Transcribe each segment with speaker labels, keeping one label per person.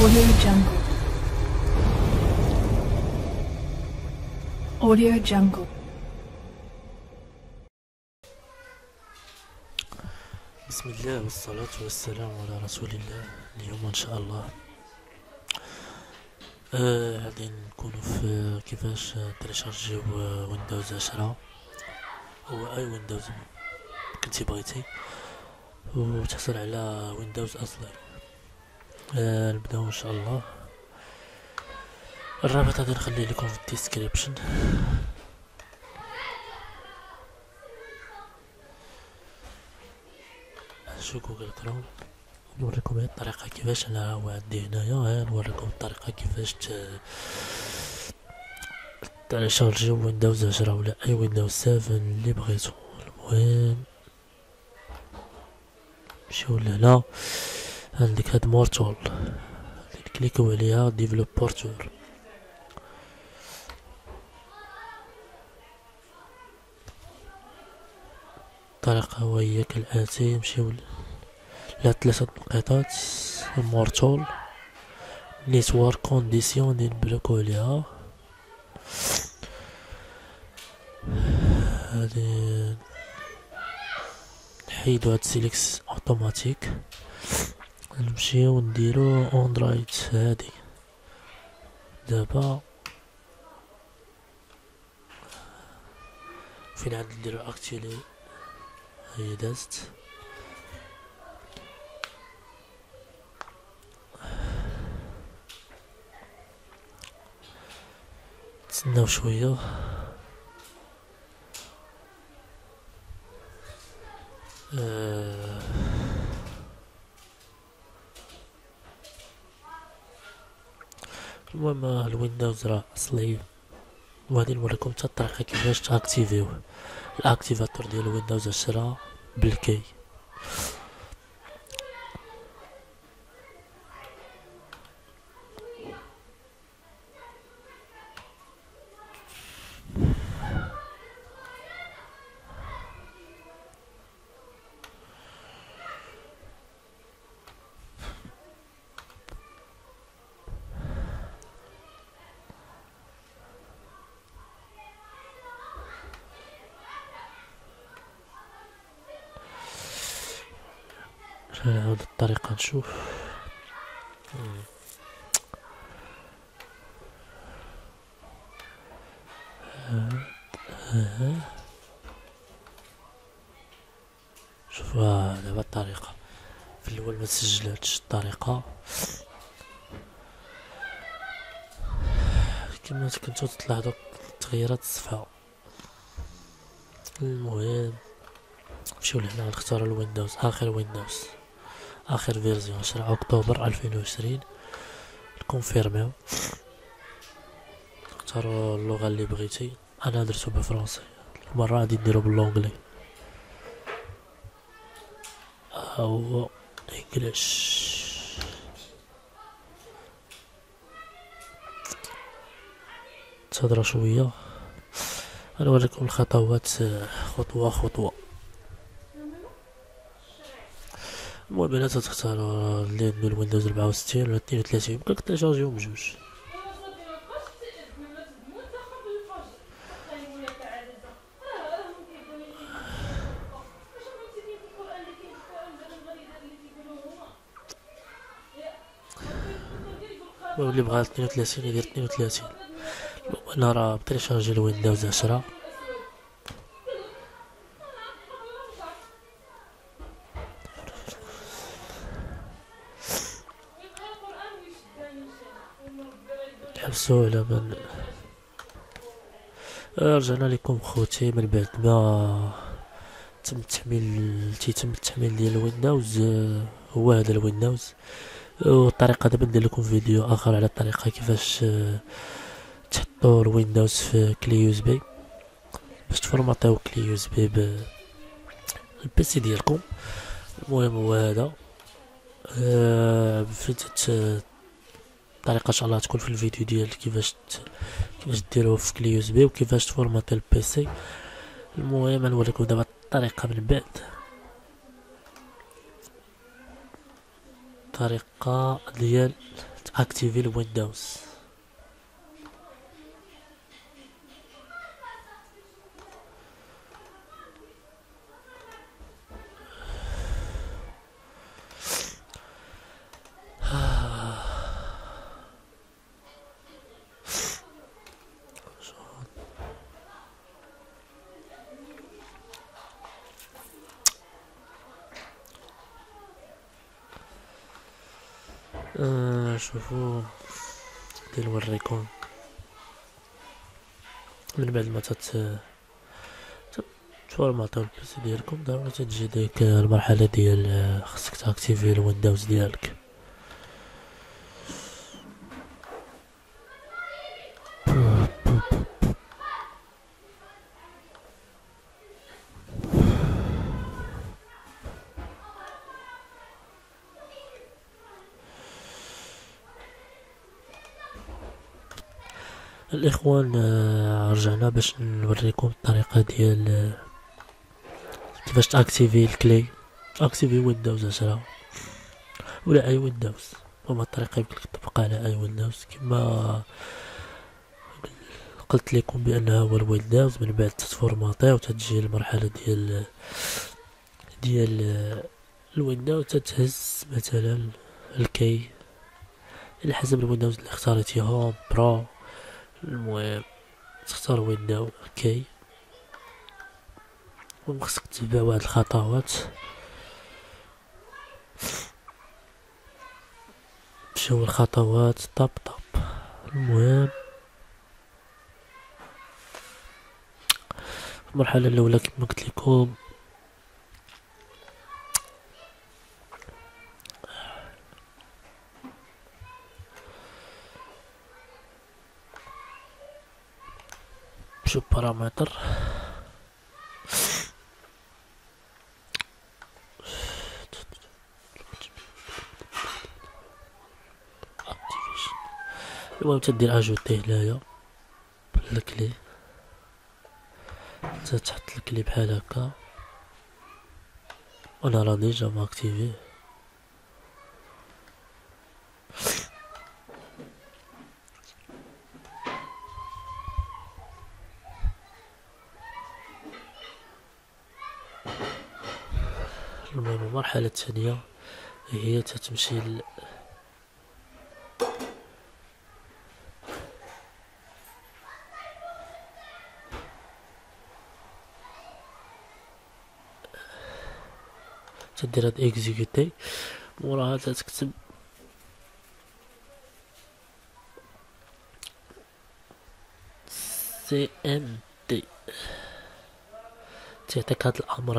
Speaker 1: Audio Jungle. Audio Jungle.
Speaker 2: بسم الله والصلاة والسلام على رسول الله. اليوم ان شاء الله غادي نكونوا في كيفاش تريشارجيو ويندوز 10 هو اي ويندوز كنتي بغيتي وتحصل على ويندوز اصلي. نبداو ان شاء الله. الرابط غادي نخليه لكم في الديسكريبشن. شو جوجل كروم نوريكم هاد الطريقة كيفاش. انا هو عندي هنايا نوريكم الطريقة كيفاش تشارجيو ويندوز 10 ولا اي ويندوز 7 اللي بغيتو. المهم نمشيو لهنا عندك هاد مورتول كليكو عليها ديفلوبورتور. الطريقة هي كالآتي. نمشيو ل3 نقاطات مورتول نيتوارك كونديسيون اللي نبلوكو عليها. هادي نحيدو هاد سيليكس اوتوماتيك. نمشيو نديرو اندرويد. هادي دابا فين عاد نديرو اكتيلي هي دازت. نتسناو شويه. المهم الويندوز راه اصلي وغادي نوريكم حتى الطريقه كيفاش تاكتيفيوه. الاكتيفاتور ديال ويندوز 10 بالكي. نعاود الطريقة نشوف. شوف دابا الطريقة في الاول ما سجلتش الطريقة كما كنتو تلاحظوا تغيرات الصفحة. المهم نمشيو لهنا نختاروا الويندوز اخر فيرزيون 10 اكتوبر 2020. نكونفيرميو نختاروا اللغة اللي بغيتي. انا درتو بالفرنسي المرة غادي نديرو باللونجلي او انجليش. تهضروا شوية غنوريكم الخطوات خطوة خطوة. المهم بلا تختاروا اللي عنده الويندوز 64 ولا 32 يمكن تريشارجيهم بجوج. واللي بغا 32 يدير 32. انا راه بتريشارجي الويندوز 10. حبسوا على من رجعنا لكم خوتي من بعد ما تم التحميل ديال الويندوز. هو هذا الويندوز. والطريقه دابا ندير لكم فيديو اخر على الطريقه كيفاش تحطوا الويندوز في كلي يو اس بي باش تفورماطيو كلي يو اس بي بالبيسي ديالكم. المهم هو هذا. الطريقه ان شاء الله تكون في الفيديو ديال كيفاش ديروه في كلي يو اس بي وكيفاش تفورماطي البيسي. المهم نوريكم دابا الطريقه من بعد. الطريقة ديال تاكتيفي الويندوز. شوفوا دير نوريكم من بعد ما تفورماطيو البيسي ديالكم ضروري تجي ديك المرحلة ديال خصك تاكتيفي الويندوز ديالك. الاخوان رجعنا باش نوريكم الطريقة ديال كيفاش تاكتيفي الكلي، اكتيفي ويندوز 10 ولا اي ويندوز. هما الطريقة يمكنلك تطبقها على اي ويندوز كما قلت لكم بانها هو الويندوز. من بعد تتفورماطي وتتجي المرحلة ديال الويندوز، تتهز مثلا الكي على حسب الويندوز اللي اختاريتي، هوم برو. المهم تختار ويندوز كي وخصك تتبع واحد الخطوات. مشاو الخطوات طاب. المهم المرحلة الأولى كما قلت لكم شو بارامتر المهم تدير اجوتي هنايا بالكلي، تحط الكلي بحال هكا. وانا راه ديجا ماكتيفي. المهم المرحلة الثانية هي تتمشي تدير هاد اكزيكوتي، موراها تكتب سي ام دي، تعطيك هاد الامر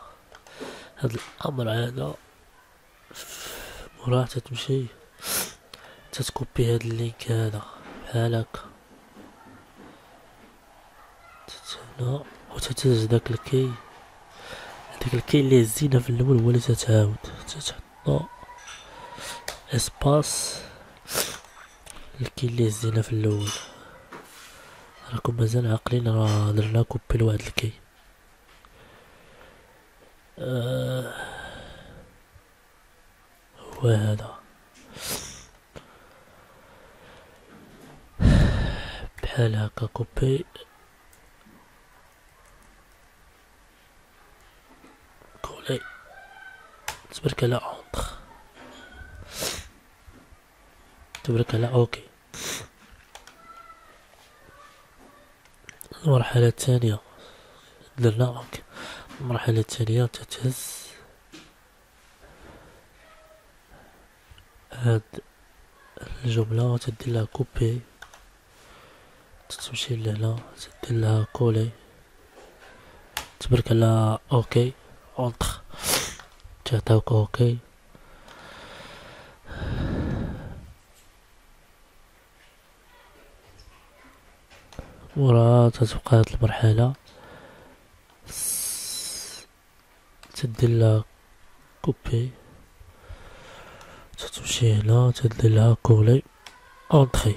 Speaker 2: هذا. موراها تتمشي تتكوبي هاد اللينك هذا بحال هكا هنا، وتتهز داك الكي اللي هزينا في الاول هو اللي تتعاود تتحطو اسباس الكي اللي هزينا في الاول. راكم مازال عاقلين راه درنا كوبي لواحد الكي. هو هذا بحال هكا كوبي كولي تبرك على اونتر، تبرك على اوكي. المرحلة الثانية درنا اوكي. المرحلة الثانية تتهز هاد الجملة وتدير لها كوبي، تمشي لهنا تدير لها كولي، تبرك على اوكي اونتر، تعطيوك اوكي. ورا تتبقى هاد المرحلة تدير لها كوبي، تمشي هنا تدير لها كولي اونتري.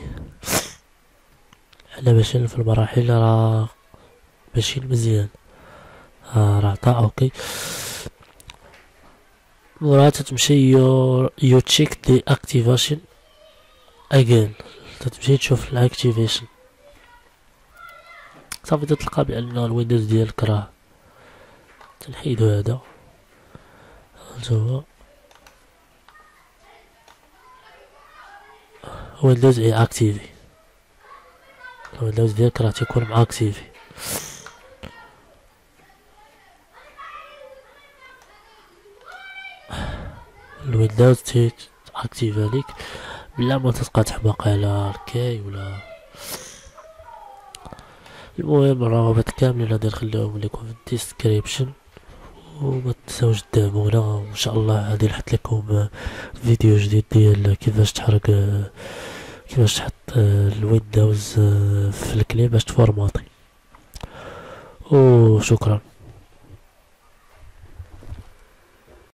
Speaker 2: حنا ماشيين في المراحل راه ماشيين مزيان، راه عطا اوكي. موراها تتمشي يو تشيك دي اكتيفاشن اجين، تتمشي تشوف الاكتيفيشن. صافي تتلقى بان الويندوز ديالك راه تنحيدو هذا هو ويندوز اي اكتيفي، الويندوز ديالك راه تيكون ماكتيفي. الويندوز اكتيف عليك بلا ما تبقى تحماق على الكاي ولا. المهم الروابط كاملين غادي نخليهم لكم في الديسكريبشن، وما تنساوش تدعمونا، وان شاء الله غادي نحط لكم فيديو جديد ديال كيفاش تحرك كيفاش تحط الويندوز في الكلي باش تفورماطي. وشكرا.